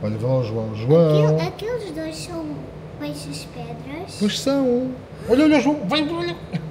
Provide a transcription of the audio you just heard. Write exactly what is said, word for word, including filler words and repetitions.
Olha, vão ao João. João. Aquilo, aqueles dois são peixes pedras. Pois são. Olha, olha, João. Vai, olha.